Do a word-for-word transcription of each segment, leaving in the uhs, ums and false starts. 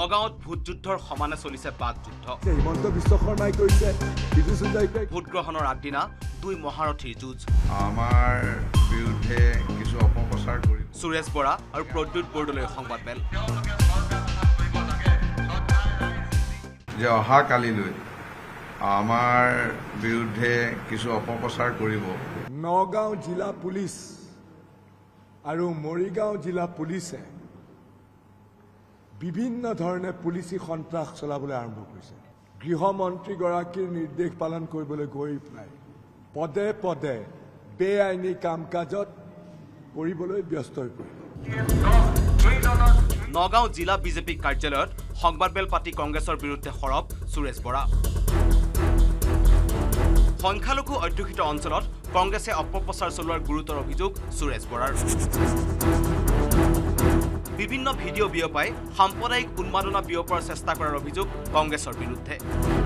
নগাঁৱত ভোট যুদ্ধৰ সমানে চলিছে বাক যুদ্ধ হিমন্ত বিশ্ব শৰ্মাই কৈছে ভোট গ্ৰহণৰ আগদিনা দুই মহাৰথীৰ যুঁজ আমাৰ বিৰুদ্ধে কিছু অপপ্ৰচাৰ কৰি সুৰেশ বৰা আৰু প্ৰদ্যুৎ বৰদলৈৰ সংবাদমেল যে অহা কালিলৈ আমাৰ বিৰুদ্ধে কিছু অপপ্ৰচাৰ কৰিব নগাঁও জিলা পুলিচ আৰু মৰিগাঁও জিলা পুলিচে বিভিন্ন ধৰণে পুলিচি সন্ত্ৰাস চলাবলৈ আৰম্ভ কৰিছে গৃহমন্ত্ৰীগৰাকীৰ নিৰ্দেশ পালন কৰিবলৈ গৈ পেলাই পদে পদে বেআইনী কাম কাজত কৰিবলৈ ব্যস্ত হৈ পৰিল নগাঁও জিলা বিজেপি কাৰ্যালয়ত সংবাদমেল পাতি কংগ্ৰেছৰ বিৰুদ্ধে সৰব সুৰেশ বৰা সংখ্যালঘু অধ্যুষিত অঞ্চলত কংগ্ৰেছে অপপ্ৰচাৰ চলোৱাৰ গুৰুতৰ অভিযোগ সুৰেশ বৰাৰ বিভিন্ন ভিডিঅ' বিয়পাই সাম্প্ৰদায়িক উন্মাদনা বিয়পোৱাৰ চেষ্টা কৰাৰ অভিযোগ কংগ্ৰেছৰ বিৰুদ্ধে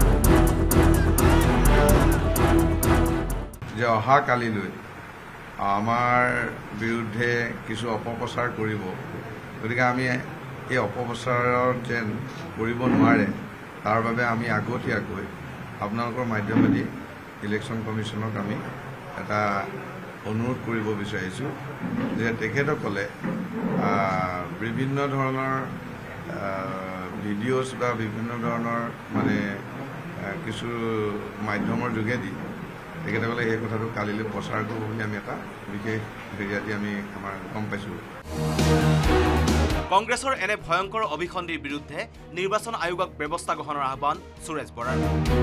যে অহা কালিলৈ আমাৰ বিৰুদ্ধে কিছু অপপ্ৰচাৰ কৰিব গতিকে আমি এই অপপ্ৰচাৰত যেন কৰিব নোৱাৰে তাৰ বাবে আমি আগতীয়াকৈ আপোনালোকৰ মাধ্যমেদি ইলেকশ্যন কমিশ্যনক আমি এটা অনুৰোধ কৰিব বিচাৰিছোঁ যে তেখেতসকলে বিভিন্ন ধৰণৰ ভিডিঅ'ছ বা বিভিন্ন ধৰণৰ মানে কিছু মাধ্যমৰ যোগেদি তেখেতসকলে এই কথাটো কালিলৈ প্ৰচাৰ কৰিব বুলি আমি এটা বিশেষ হেৰিয়াদি আমি আমাৰ গম পাইছোঁ কংগ্ৰেছৰ এনে ভয়ংকৰ অভিসন্ধিৰ বিৰুদ্ধে নিৰ্বাচন আয়োগক ব্যৱস্থা গ্ৰহণৰ আহ্বান সুৰেশ বৰাৰ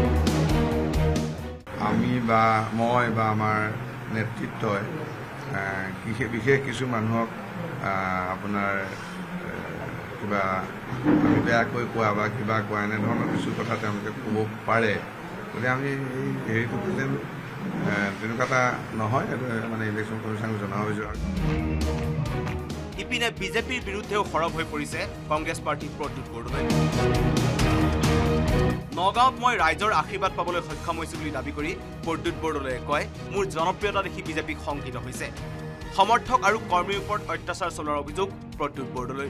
আমি বা মই বা আমাৰ নেতৃত্বই বিশেষ কিছু মানুহক আপোনাৰ কিবা আমি বেয়াকৈ কোৱা বা কিবা কোৱা এনেধৰণৰ কিছু কথা তেওঁলোকে ক'ব পাৰে গতিকে আমি এই হেৰিটো যেন তেনেকুৱা এটা নহয় এইটো মানে ইলেকশ্যন কমিশ্যনক জনাব বিচাৰোঁ ইপিনে বিজেপিৰ বিৰুদ্ধেও সৰব হৈ পৰিছে কংগ্ৰেছ পাৰ্টী প্ৰদ্যুৎ বৰদলৈ নগাঁৱত মই ৰাইজৰ আশীৰ্বাদ পাবলৈ সক্ষম হৈছো বুলি দাবী কৰি প্ৰদ্যুৎ বৰদলৈয়ে কয় মোৰ জনপ্ৰিয়তা দেখি বিজেপি শংকিত হৈছে সমৰ্থক আৰু কৰ্মীৰ ওপৰত অত্যাচাৰ চলোৱাৰ অভিযোগ প্ৰদ্যুৎ বৰদলৈ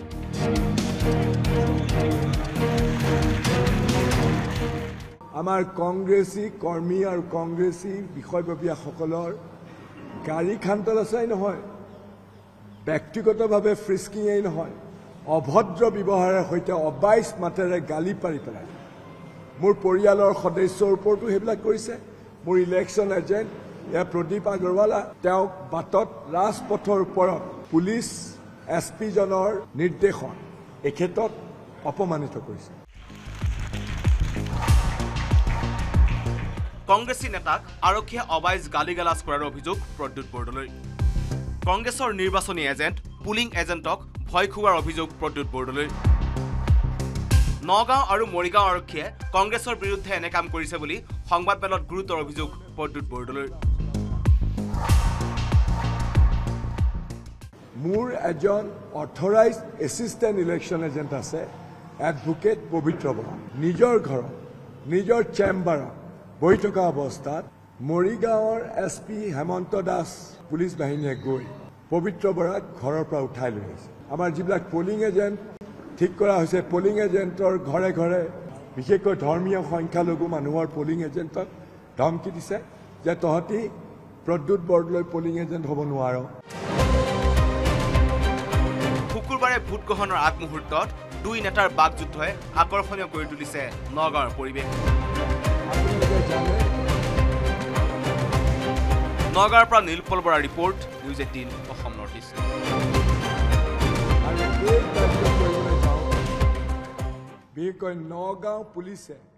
আমাৰ কংগ্ৰেছী কৰ্মী আৰু কংগ্ৰেছী বিষয়ববীয়াসকলৰ গাড়ী খান্তলাচাই নহয় ব্যক্তিগতভাৱে ফ্ৰিস্কিঙেই নহয় অভদ্ৰ ব্যৱহাৰৰ সৈতে অবাইচ মাতেৰে গালি পাৰি পেলাই মোৰ পৰিয়ালৰ সদস্যৰ ওপৰতো সেইবিলাক কৰিছে মোৰ ইলেকশ্যন এজেণ্ট এয়া প্ৰদীপ আগৰৱালা তেওঁক বাটত ৰাজপথৰ ওপৰত পুলিচ এছ পিজনৰ নিৰ্দেশত এখেতক অপমানিত কৰিছে কংগ্ৰেছী নেতাক আৰক্ষীয়ে অবাইজ গালিগালাজ কৰাৰ অভিযোগ প্ৰদ্যুৎ বৰদলৈ কংগ্ৰেছৰ নিৰ্বাচনী এজেণ্ট পুলিং এজেণ্টক ভয় খুওৱাৰ অভিযোগ প্ৰদ্যুৎ বৰদলৈ নগাঁও আৰু মৰিগাঁও আৰক্ষীয়ে কংগ্ৰেছৰ বিৰুদ্ধে এনে কাম কৰিছে বুলি সংবাদমেলত গুৰুতৰ অভিযোগ প্ৰদ্যুৎ বৰদলৈ মোৰ এজন অথৰাইজ এছিষ্টেণ্ট ইলেকশ্যন এজেণ্ট আছে এডভোকেট পবিত্ৰ বৰা নিজৰ ঘৰত নিজৰ চেম্বাৰত বহি থকা অৱস্থাত মৰিগাঁৱৰ S P Hemanta Das police বাহিনীয়ে গৈ পবিত্ৰ বৰাক ঘৰৰ পৰা উঠাই লৈ আহিছে আমাৰ যিবিলাক পলিং এজেণ্ট ঠিক কৰা হৈছে পলিং এজেণ্টৰ ঘৰে ঘৰে বিশেষকৈ ধৰ্মীয় সংখ্যালঘু মানুহৰ পলিং এজেণ্টক ধমকি দিছে যে তহঁতি প্ৰদ্যুৎ বৰদলৈ পলিং এজেণ্ট হ'ব নোৱাৰ শুকুৰবাৰে ভোট গ্ৰহণৰ আগমুহূৰ্তত দুই নেতাৰ বাকযুদ্ধই আকৰ্ষণীয় কৰি তুলিছে নগাঁৱৰ পৰিৱেশ নগাঁৱৰ পৰা নীলপল বৰাৰ report news eighteen Assam north east বিশেষকৈ নগাঁও পুলিচে